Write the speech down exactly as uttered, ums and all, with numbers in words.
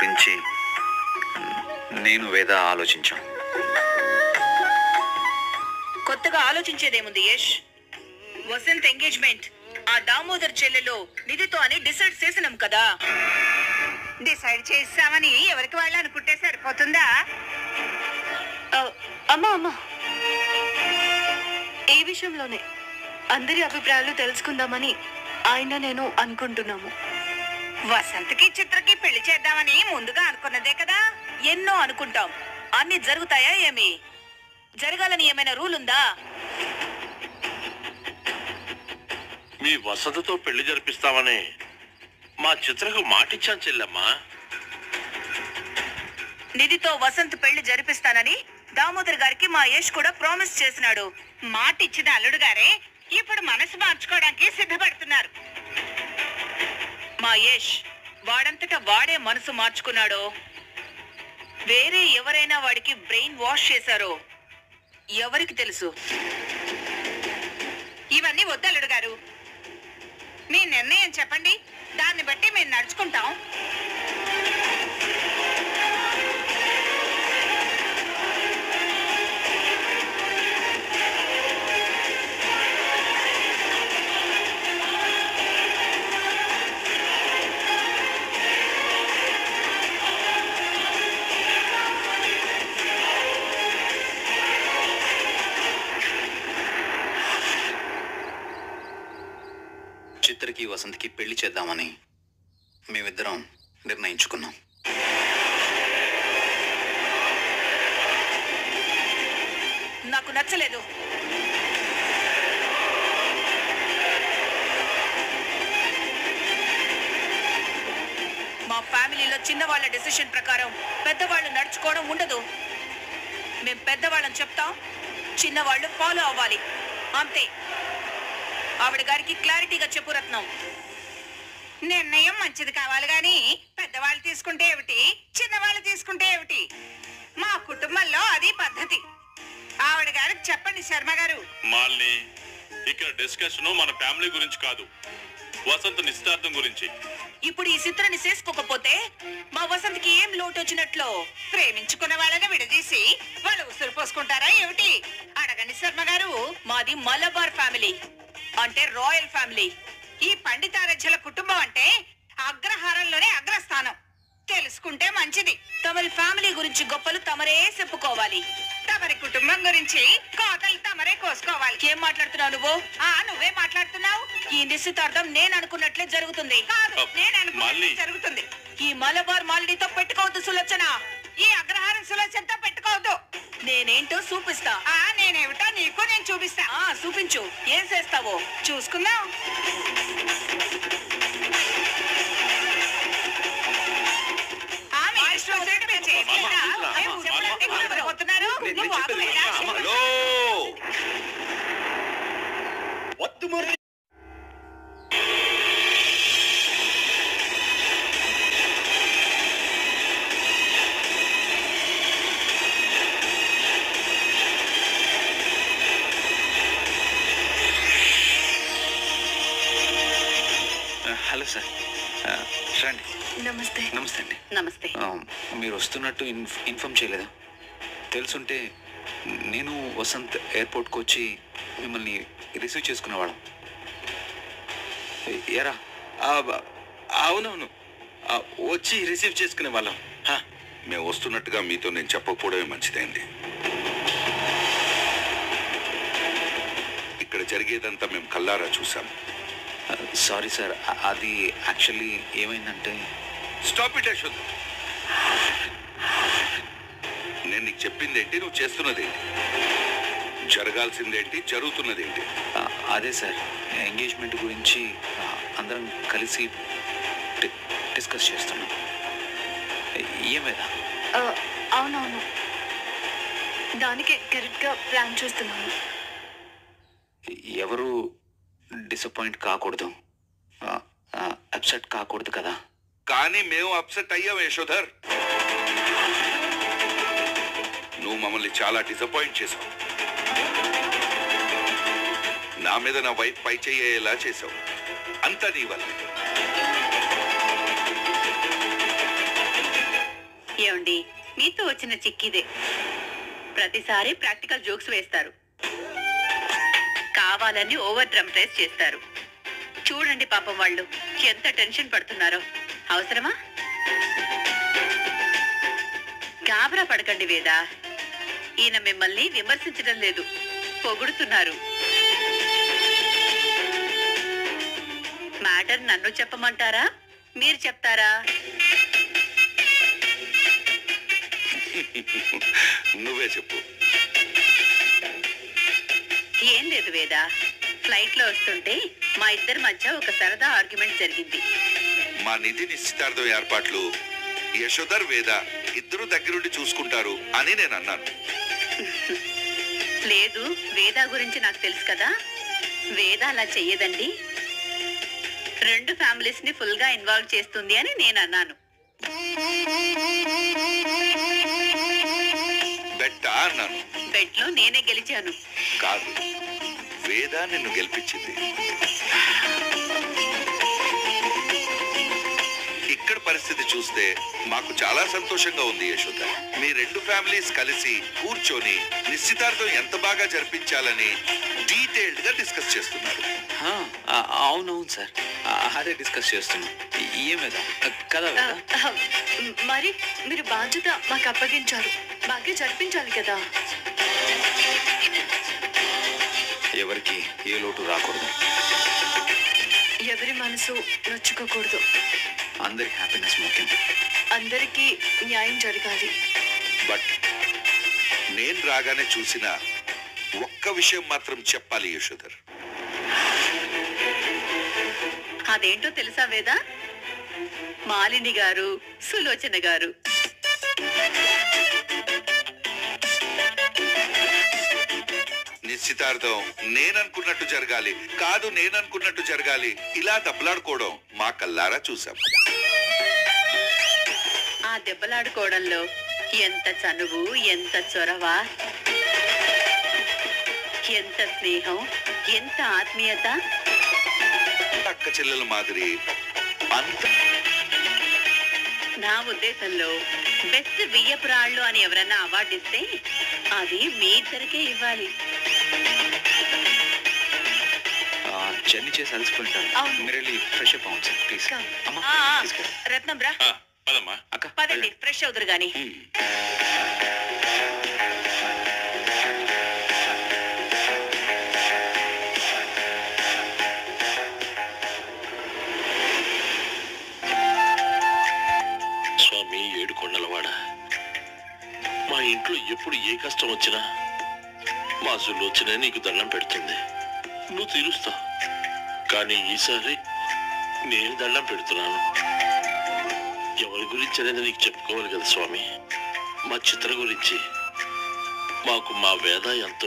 గురించి నేను వేద ఆలోచించాం. కొత్తగా ఆలోచించేదేముంది యష్? వసంత్ ఎంగేజ్మెంట్ ఆ దామోదర్ చెల్లెలో నిధితో అని డిసైడ్ చేసినాం కదా. డిసైడ్ చేసామని ఎవరికి వాళ్ళు అనుకుంటే సరిపోతుందా? అమ్మా అమ్మా ఏ విషయంలోనే అందరి అభిప్రాయాలు తెలుసుకుందామని ఆయన నేను అనుకుంటున్నాము. వసంతకి చిత్రకి పెళ్లి చేద్దామని ముందుగా అనుకున్నదే కదా. ఎన్నో అనుకుంటాం, అన్ని జరుగుతాయా ఏమి? జరగాలని ఏమైనా రూల్ ఉందా? మీ వసంతతో పెళ్లి జరిపిస్తామని మా చిత్రకు మాటిచ్చాను చెల్లెమ్మా. నిధితో వసంత్ పెళ్లి జరిపిస్తానని దామోదర్ గారికి మా యష్ కూడా ప్రామిస్ చేసినాడు. మాట ఇచ్చిన అల్లుడు గారే ఇప్పుడు మనసు మార్చుకోవడానికి సిద్ధపడుతున్నారు. మా యష్ వాడంతటా వాడే మనసు మార్చుకున్నాడో వేరే ఎవరైనా వాడికి బ్రెయిన్ వాష్ చేశారో ఎవరికి తెలుసు? ఇవన్నీ వద్దు అల్లుడు గారు, మీ నిర్ణయం చెప్పండి, దాన్ని బట్టి మేము నడుచుకుంటాం. చిత్రకి వసంత్కి పెళ్లి చేద్దామని మేమిద్దరం నిర్ణయించుకున్నాం. నాకు నచ్చలేదు. మా ఫ్యామిలీలో చిన్నవాళ్ళ డెసిషన్ ప్రకారం పెద్దవాళ్ళు నడుచుకోవడం ఉండదు. మేం పెద్దవాళ్ళని చెప్తాం, చిన్నవాళ్ళు ఫాలో అవ్వాలి, అంతే. ఆవిడ గారికి క్లారిటీగా చెప్పు రత్నం. నిర్ణయం మంచిది కావాలి గాని పెద్దవాళ్ళు తీసుకుంటే ఏమిటి, చిన్నవాళ్ళు తీసుకుంటే ఏమిటి? మా కుటుంబంలో అది పద్ధతి. ఆవిడ గారికి చెప్పండి శర్మ గారు. మాల్ని ఇక్కడ డిస్కషన్ మన ఫ్యామిలీ గురించి కాదు, వసంత నిశ్చితార్థం గురించి. ఇప్పుడు ఈ చిత్రాన్ని చేసుకోకపోతే మా వసంత్కి ఏం లోటు వచ్చినట్లు? ప్రేమించుకున్న వాళ్ళని విడదీసి వాళ్ళు ఉసురు పోసుకుంటారా ఏమిటి? అడగండి శర్మ గారు. మాది మలబార్ ఫ్యామిలీ, అంటే రాయల్ ఫ్యామిలీ. ఈ పండితారాధ్యుల కుటుంబం అంటే అగ్రహారంలోనే అగ్రస్థానం. తెలుసుకుంటే మంచిది. తమరి ఫ్యామిలీ గురించి గొప్పలు తమరే చెప్పుకోవాలి. తమరి కుటుంబం గురించి కోతలు తమరే కోసుకోవాలి. ఏం మాట్లాడుతున్నావు నువ్వు? ఆ నువ్వే మాట్లాడుతున్నావు. ఈ నిశ్చితార్థం నేను అనుకున్నట్లే జరుగుతుంది. కాదు, నేను అనుకున్నట్లే జరుగుతుంది. ఈ మలబార్ మాలినితో పెట్టుకోవద్దు సులోచన. ఈ అగ్రహారం సులోచనతో పెట్టుకోవద్దు. నేనేంటో చూపిస్తా. ఆ నేనేమిటో నీకు నేను చూపిస్తా. ఆ చూపించు, ఏం చేస్తావో చూసుకుందాం. హలో సార్, రండి. నమస్తే. నమస్తే అండి. నమస్తే. మీరు వస్తున్నట్టు ఇన్ఫ్ ఇన్ఫార్మ్ చేయలేదా? తెలుసుంటే నేను వసంత్ ఎయిర్పోర్ట్కి వచ్చి మిమ్మల్ని రిసీవ్ చేసుకునేవాళ్ళం. ఎరా? అవునవును, వచ్చి రిసీవ్ చేసుకునే వాళ్ళం. మేము వస్తున్నట్టుగా మీతో నేను చెప్పకపోవడమే మంచిదైంది. ఇక్కడ జరిగేదంతా మేము కల్లారా చూసాం. సారీ సార్, అది యాక్చువల్లీ ఏమైందంటే... స్టాప్ ఇట్ యశోద్. నేను నీకు చెప్పిందేంటి, నువ్వు చేస్తున్నదేంటి, జరగాల్సిందేంటి, జరుగుతున్నదేంటి? అదే సార్, ఎంగేజ్మెంట్ గురించి అందరం కలిసి డిస్కస్ చేస్తున్నాం. ఏమైనా? అవునవును, దానికే కరెక్ట్గా ప్లాన్ చేస్తున్నాను. ఎవరు డిసప్పాయింట్ కాకూడదు, అప్సెట్ కాకూడదు కదా. కానీ మేము అప్సెట్ అయ్యాం యశోధర్. నువ్వు మమ్మల్ని చాలా డిసప్పాయింట్ చేసావు. నా మీద నా వైఫ్ పై చెయ్యేలా చేసావు. అంతా నీ వల్ల. ఏమండి, మీతో వచ్చిన చిక్కిదే. ప్రతిసారి ప్రాక్టికల్ జోక్స్ వేస్తారు, కావాలని ఓవర్ డ్రమటైజ్ చేస్తారు. చూడండి పాపం వాళ్ళు ఎంత టెన్షన్ పడుతున్నారో. అవసరమా? గాబరా పడకండి వేద. ఈయన మిమ్మల్ని విమర్శించడం లేదు, పొగుడుతున్నారు. మ్యాటర్ నన్ను చెప్పమంటారా, మీరు చెప్తారా? నువ్వే చెప్పు. ఏం లేదు వేద, ఫ్లైట్ లో వస్తుంటే మా ఇద్దరి మధ్య ఒక సరదా ఆర్గ్యుమెంట్ జరిగింది. మా నిధి నిశ్చితార్థం ఏర్పాట్లు యశోధర్ వేద ఇద్దరు దగ్గరుండి చూసుకుంటారు అని నేను అన్నాను. లేదు, వేద గురించి నాకు తెలుసు కదా. వేద అలా చెయ్యదండి, రెండు ఫ్యామిలీస్ ని ఫుల్ గా ఇన్వాల్వ్ చేస్తుంది అని నేను అన్నాను. బెట్టా అన్నాను. బెట్ లో నేనే గెలిచాను. కాదు, వేద నిన్ను గెలిపించింది. ఇక్కడ పరిస్థితి చూస్తే మాకు చాలా సంతోషంగా ఉంది యశోద. మీ రెండు ఫ్యామిలీస్ కలిసి కూర్చొని నిశ్చితార్థం ఎంత బాగా జరిపించాలని డీటెయిల్డ్ గా డిస్కస్ చేస్తున్నారు. హా, ఆ- అవునవును సార్, ఆ- అదే డిస్కస్ చేస్తున్నాం. ఏం లేదా కదా ఆ, వేద? ఆ, మరి మీరు బాధ్యత మాకు అప్పగించారు, బాగా జరిపించాలి కదా. ఎవరికి ఏ లోటు రాకూడదు, ఎవరి మనసు నొచ్చుకోకూడదు, అందరి హ్యాపీనెస్ ముఖ్యం. అందరికీ న్యాయం జరగాలి. బట్ నేను రాగానే చూసిన ఒక్క విషయం మాత్రం చెప్పాలి యశోధర్. అదేంటో తెలుసా వేద? మాలిని గారు, సులోచన గారు. నిశ్చితార్థం నేననుకున్నట్టు జరగాలి, కాదు నేననుకున్నట్టు జరగాలి, ఇలా దెబ్బలాడుకోవడం మా కల్లారా చూసాం. ఆ దెబ్బలాడుకోవడంలో ఎంత చనువు, ఎంత చొరవ, ఎంత స్నేహం, ఎంత ఆత్మీయత. అక్క చెల్లెల మాదిరి అంత నా ఉద్దేశంలో బెస్ట్ బియ్యపురాళ్ళు అని ఎవరన్నా అవార్డు ఇస్తే అది మీ ఇద్దరికే ఇవ్వాలి. జర్నీ చేసి అలసిపోయింటారు. అవును. మీరు వెళ్ళి ఫ్రెష్ అప్ అవ్వండి సార్ ప్లీజ్. Come. అమ్మా ఆ, ఆ, తీసుకెళ్ళి. రత్నం రా, ఆ, పదమ్మా. అక్క పదండి ఫ్రెష్ అవుదురు గాని. హ్మ్. స్వామి ఏడుకొండలవాడ, మా ఇంట్లో ఎప్పుడు ఏ కష్టం వచ్చినా మా సులోచనే నీకు దండం పెడుతుంది, నువ్వు తీరుస్తావు. కానీ ఈసారి నేను దండం పెడుతున్నాను. ఎవరి గురించి అనేది నీకు చెప్పుకోవాలి కదా స్వామి. మా చిత్ర గురించి. మాకు మా వేద ఎంతో